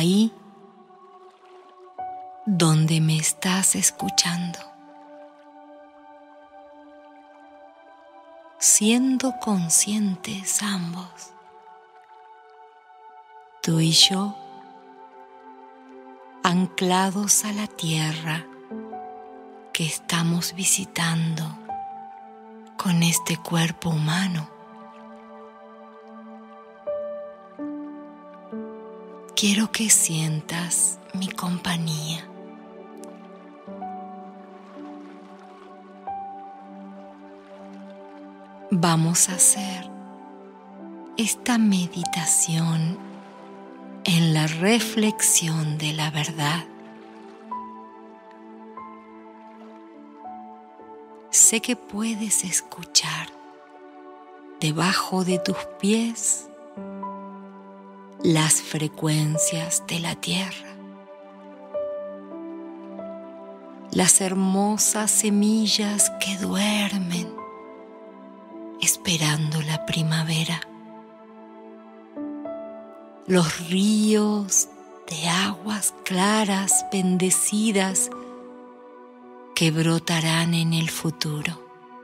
ahí donde me estás escuchando, siendo conscientes ambos, tú y yo, anclados a la tierra que estamos visitando con este cuerpo humano. Quiero que sientas mi compañía. Vamos a hacer esta meditación en la reflexión de la verdad. Sé que puedes escuchar debajo de tus pies las frecuencias de la tierra, las hermosas semillas que duermen esperando la primavera, los ríos de aguas claras bendecidas que brotarán en el futuro,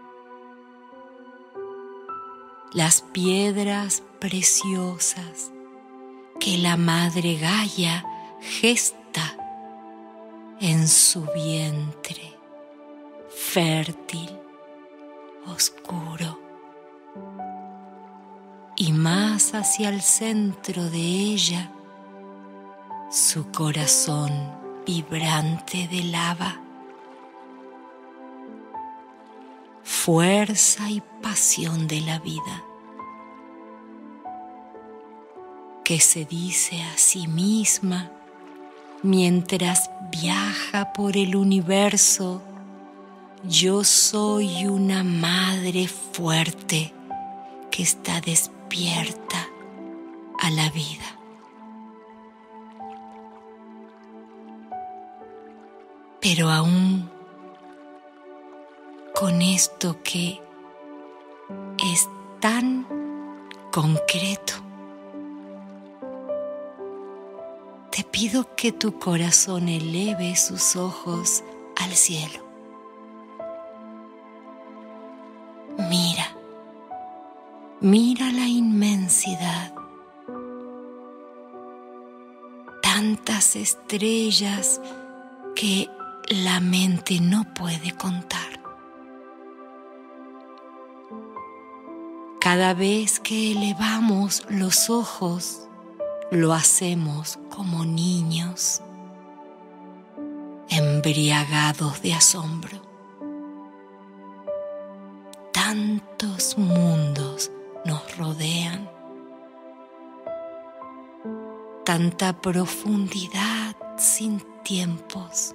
las piedras preciosas que la Madre Gaia gesta en su vientre fértil, oscuro, y más hacia el centro de ella, su corazón vibrante de lava, fuerza y pasión de la vida, que se dice a sí misma mientras viaja por el universo: yo soy una madre fuerte que está despierta a la vida. Pero aún con esto que es tan concreto, te pido que tu corazón eleve sus ojos al cielo. Mira la inmensidad, tantas estrellas que la mente no puede contar. Cada vez que elevamos los ojos, lo hacemos como niños, embriagados de asombro. Tantos mundos nos rodean, tanta profundidad sin tiempos.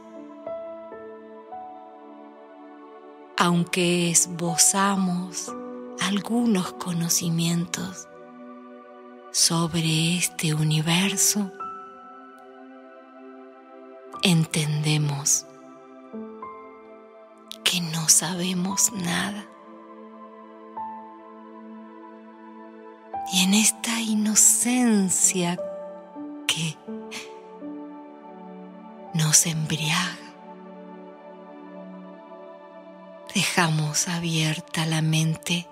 Aunque esbozamos algunos conocimientos sobre este universo, entendemos que no sabemos nada. Y en esta inocencia que nos embriaga, dejamos abierta la mente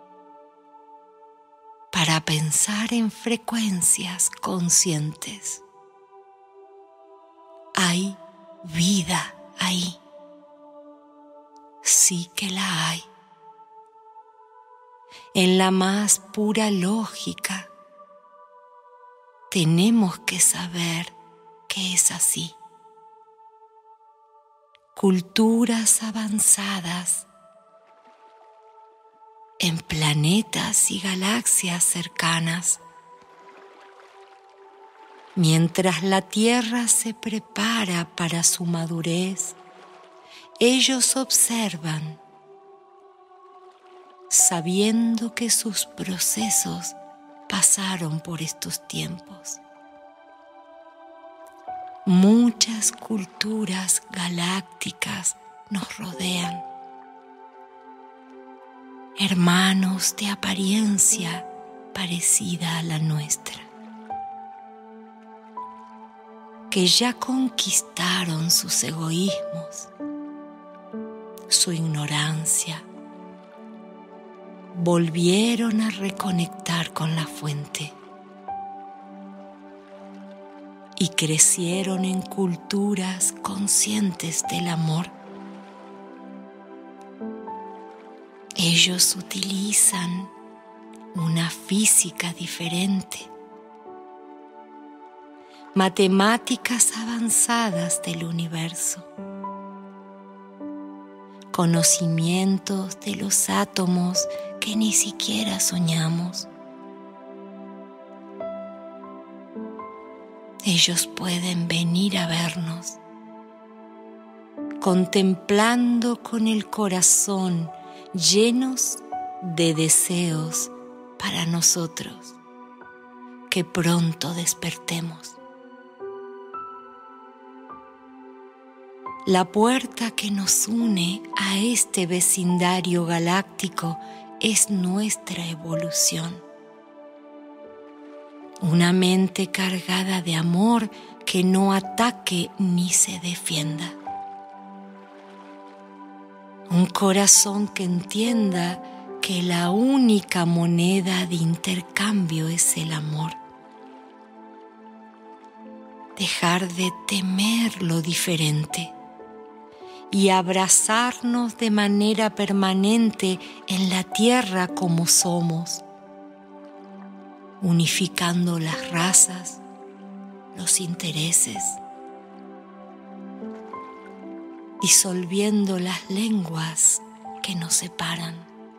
para pensar en frecuencias conscientes. Hay vida ahí, sí que la hay. En la más pura lógica, tenemos que saber que es así. Culturas avanzadas en planetas y galaxias cercanas, mientras la Tierra se prepara para su madurez, ellos observan, sabiendo que sus procesos pasaron por estos tiempos. Muchas culturas galácticas nos rodean, hermanos de apariencia parecida a la nuestra. que ya conquistaron sus egoísmos, su ignorancia, volvieron a reconectar con la fuente y crecieron en culturas conscientes del amor. Ellos utilizan una física diferente, matemáticas avanzadas del universo, conocimientos de los átomos que ni siquiera soñamos. Ellos pueden venir a vernos, contemplando con el corazón llenos de deseos para nosotros, que pronto despertemos. La puerta que nos une a este vecindario galáctico es nuestra evolución. Una mente cargada de amor que no ataque ni se defienda. Un corazón que entienda que la única moneda de intercambio es el amor. Dejar de temer lo diferente y abrazarnos de manera permanente en la tierra como somos, unificando las razas, los intereses, disolviendo las lenguas que nos separan,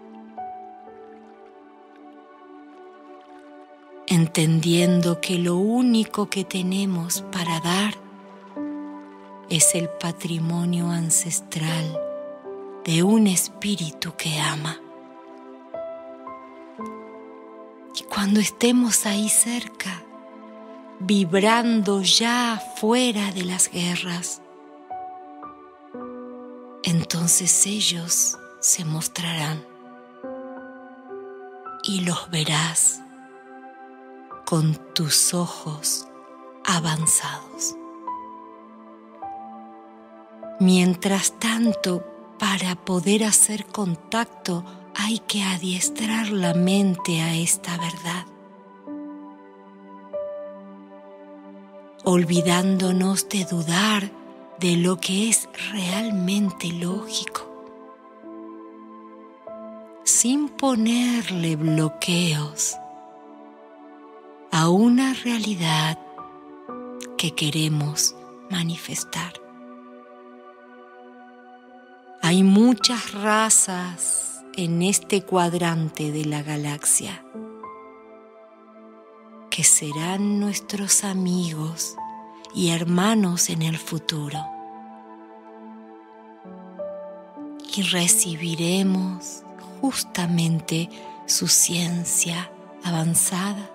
entendiendo que lo único que tenemos para dar es el patrimonio ancestral de un espíritu que ama. Y cuando estemos ahí cerca, vibrando ya fuera de las guerras, entonces ellos se mostrarán y los verás con tus ojos avanzados. Mientras tanto, para poder hacer contacto, hay que adiestrar la mente a esta verdad, olvidándonos de dudar de lo que es realmente lógico, sin ponerle bloqueos a una realidad que queremos manifestar. Hay muchas razas en este cuadrante de la galaxia que serán nuestros amigos y hermanos en el futuro. Y recibiremos justamente su ciencia avanzada,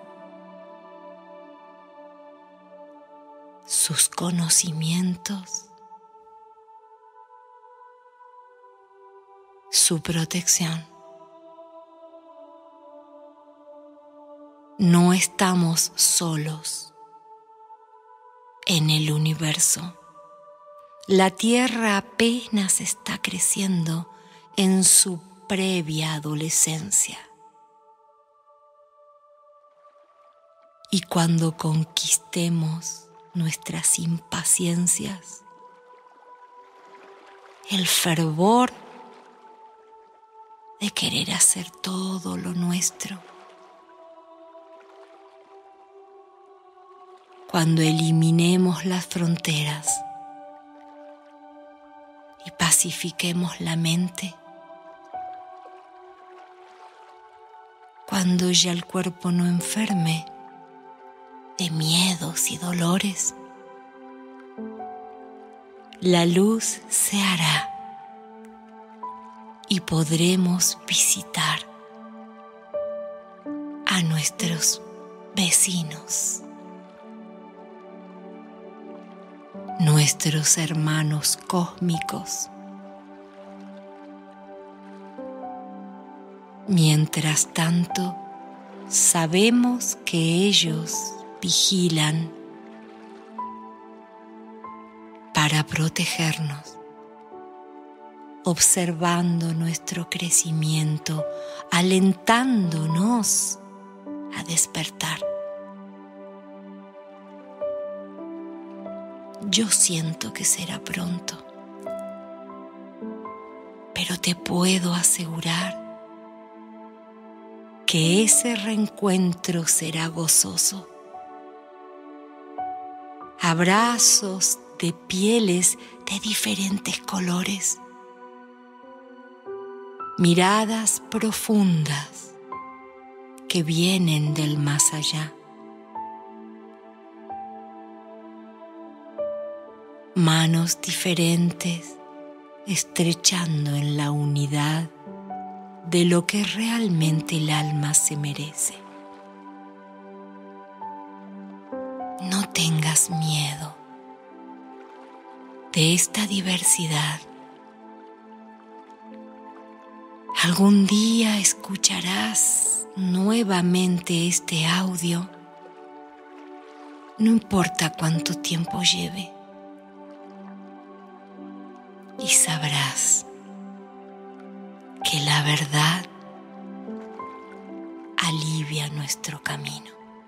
sus conocimientos, su protección. No estamos solos en el universo. La Tierra apenas está creciendo en su previa adolescencia. Y cuando conquistemos nuestras impaciencias, el fervor de querer hacer todo lo nuestro, cuando eliminemos las fronteras y pacifiquemos la mente, cuando ya el cuerpo no enferme de miedos y dolores, la luz se hará y podremos visitar a nuestros vecinos, nuestros hermanos cósmicos. Mientras tanto, sabemos que ellos vigilan para protegernos, observando nuestro crecimiento, alentándonos a despertar. Yo siento que será pronto, pero te puedo asegurar que ese reencuentro será gozoso. Abrazos de pieles de diferentes colores, miradas profundas que vienen del más allá, manos diferentes estrechando en la unidad de lo que realmente el alma se merece. No tengas miedo de esta diversidad. Algún día escucharás nuevamente este audio, no importa cuánto tiempo lleve, y sabrás que la verdad alivia nuestro camino.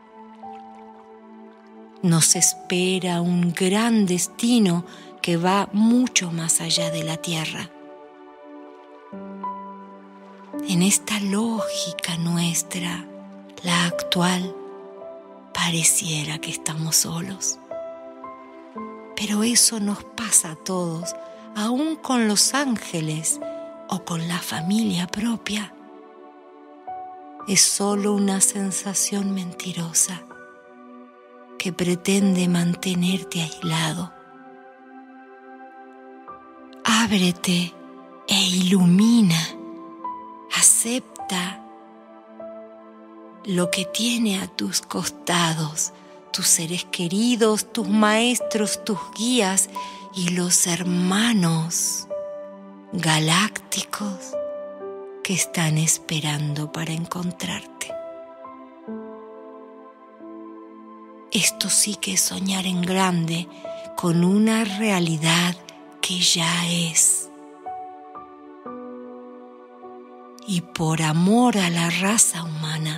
Nos espera un gran destino que va mucho más allá de la tierra. En esta lógica nuestra, la actual, pareciera que estamos solos. Pero eso nos pasa a todos, aún con los ángeles o con la familia propia. Es solo una sensación mentirosa que pretende mantenerte aislado. Ábrete e ilumina. Acepta lo que tiene a tus costados, tus seres queridos, tus maestros, tus guías y los hermanos galácticos que están esperando para encontrarte. Esto sí que es soñar en grande con una realidad que ya es. Y por amor a la raza humana,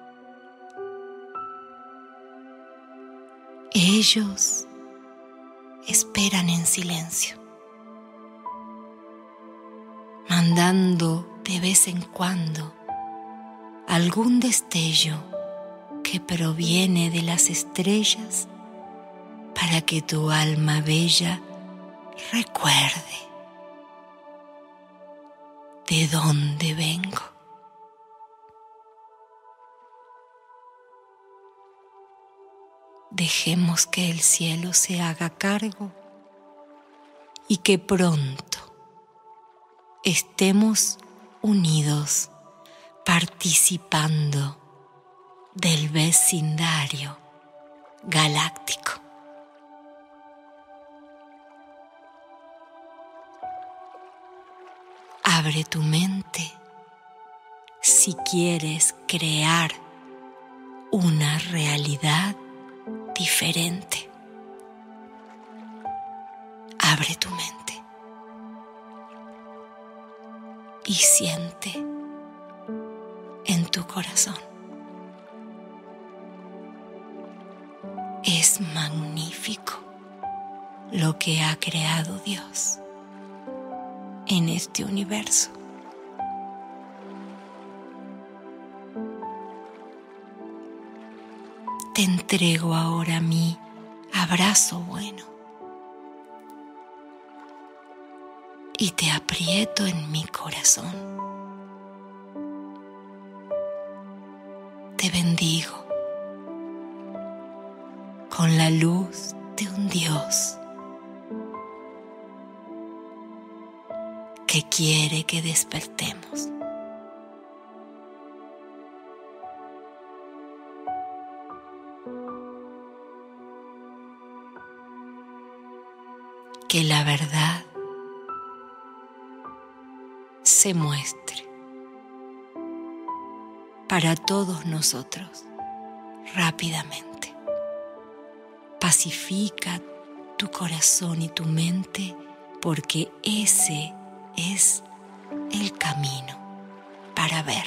ellos esperan en silencio, mandando de vez en cuando algún destello que proviene de las estrellas para que tu alma bella recuerde de dónde vengo. Dejemos que el cielo se haga cargo y que pronto estemos unidos participando del vecindario galáctico. Abre tu mente si quieres crear una realidad diferente. Abre tu mente y siente en tu corazón. Es magnífico lo que ha creado Dios en este universo. Te entrego ahora mi abrazo bueno y te aprieto en mi corazón. Te bendigo con la luz de un Dios que quiere que despertemos. Que la verdad se muestre para todos nosotros rápidamente. Pacifica tu corazón y tu mente, porque ese es el camino para ver.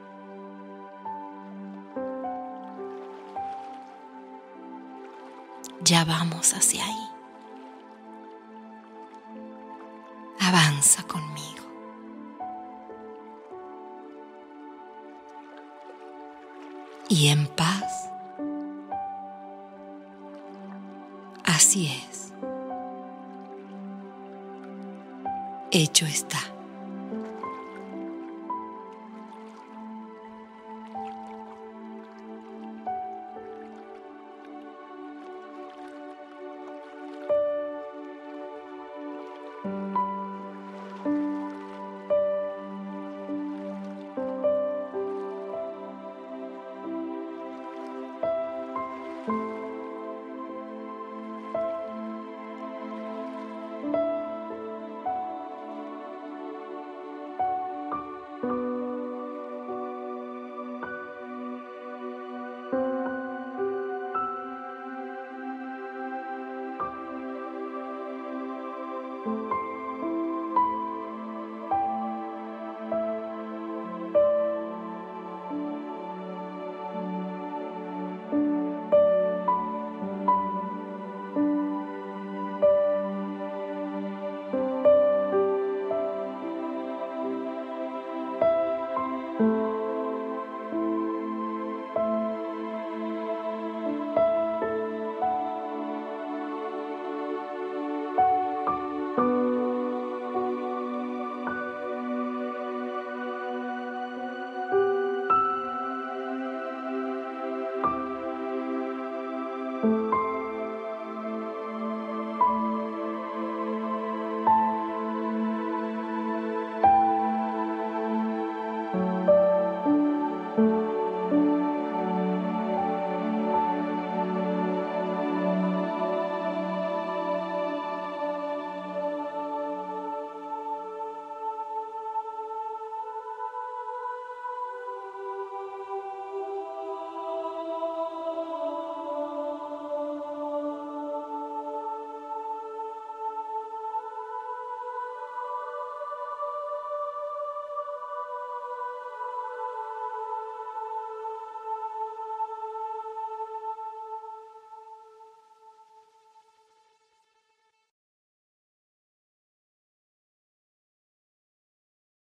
Ya vamos hacia ahí. Avanza conmigo. Y en paz. Así es. Hecho está.